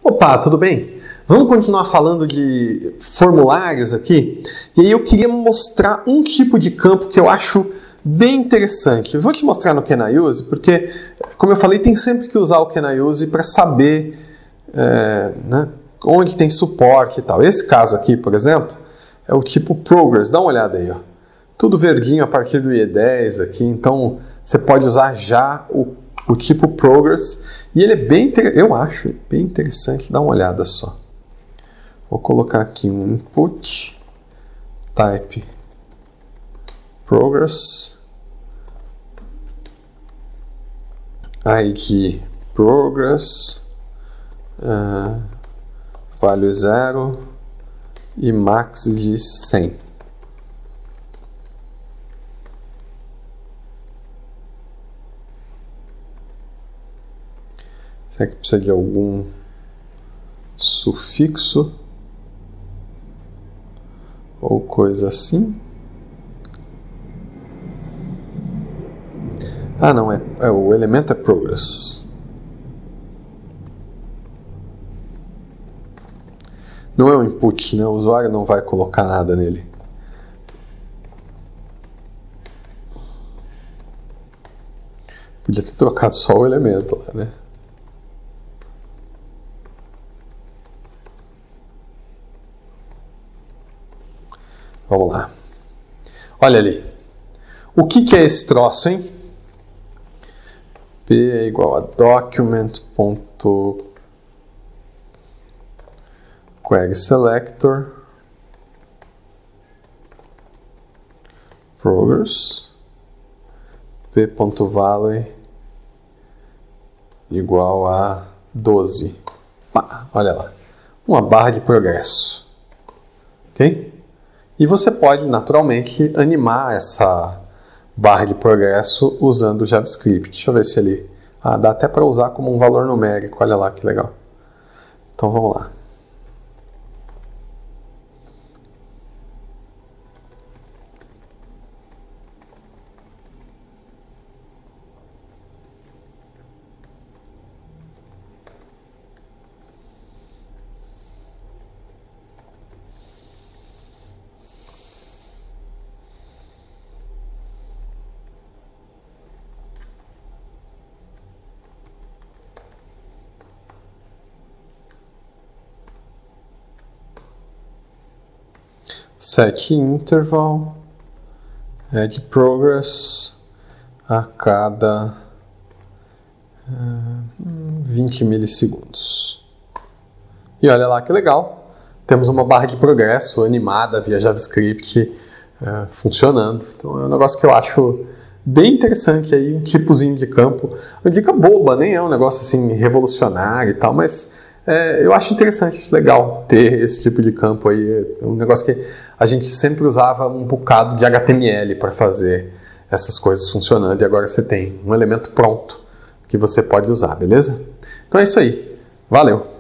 Opa, tudo bem? Vamos continuar falando de formulários aqui? E aí eu queria mostrar um tipo de campo que eu acho bem interessante. Eu vou te mostrar no Can I Use, porque, como eu falei, tem sempre que usar o Can I Use para saber onde tem suporte e tal. Esse caso aqui, por exemplo, é o tipo Progress. Dá uma olhada aí, ó. Tudo verdinho a partir do IE10 aqui, então você pode usar já o tipo Progress, e ele é bem, eu acho bem interessante. Dá uma olhada só. Vou colocar aqui um input, type Progress, ID Progress, value 0 e max de 100. Será que precisa de algum sufixo ou coisa assim? Ah, não, o elemento é progress. Não é um input, né? O usuário não vai colocar nada nele. Podia ter trocado só o elemento lá, né? Vamos lá. Olha ali. O que é esse troço, hein? P é igual a document.querySelector progress p.value igual a 12. Pá, olha lá. Uma barra de progresso. Ok? E você pode, naturalmente, animar essa barra de progresso usando o JavaScript. Deixa eu ver se ele... Ah, dá até para usar como um valor numérico. Olha lá que legal. Então vamos lá. Set interval, add progress a cada 20 milissegundos. E olha lá que legal, temos uma barra de progresso animada via JavaScript funcionando. Então é um negócio que eu acho bem interessante aí, um tipozinho de campo. Uma dica boba, nem é um negócio assim revolucionário e tal, mas eu acho interessante, acho legal ter esse tipo de campo aí. É um negócio que a gente sempre usava um bocado de HTML para fazer essas coisas funcionando, e agora você tem um elemento pronto que você pode usar, beleza? Então é isso aí. Valeu!